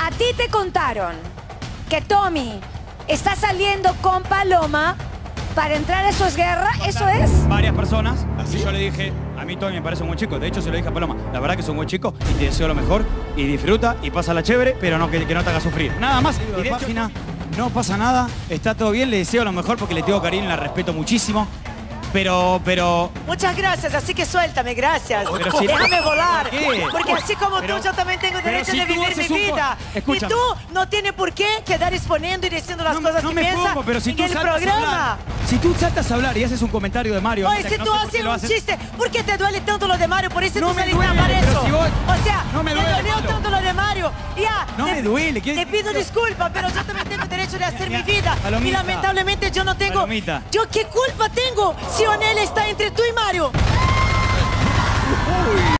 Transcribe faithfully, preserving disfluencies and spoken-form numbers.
a ti te contaron que Tommy está saliendo con Paloma para entrar a Eso es Guerra, ¿eso es? Varias personas. Así yo le dije, a mí Tommy me parece un buen chico. De hecho, se lo dije a Paloma. La verdad que es un buen chico y te deseo lo mejor. Y disfruta y pasa la chévere, pero no que, que no te haga sufrir. Nada más. Y de página, no pasa nada. Está todo bien. Le deseo lo mejor porque le tengo cariño y la respeto muchísimo. Pero, pero... Muchas gracias, así que suéltame, gracias. Pero si- Déjame volar. ¿Por qué? Porque así como Pero- tú, yo también tengo pero derecho si de tú vivir haces mi un co- vida. Y Escúchame. tú no tienes por qué quedar exponiendo y diciendo las No, cosas no que me piensas pongo, pero si en tú el saltas a programa. hablar, si tú saltas a hablar y haces un comentario de Mario... Oye, ahorita si que no tú sé por qué haces lo un haces, chiste, ¿por qué te duele tanto lo de Mario? Por eso No tú me saliste duele, a pero eso. si vos- O sea, no me te duele, dolió Pablo. tanto lo de Mario. Ya, No te- me duele, ¿qué- Te pido disculpas, pero yo también tengo derecho de hacer Ya, mi vida. Y Palomita. lamentablemente yo no tengo... Palomita. ¿Yo qué culpa tengo si Onel está entre tú y Mario?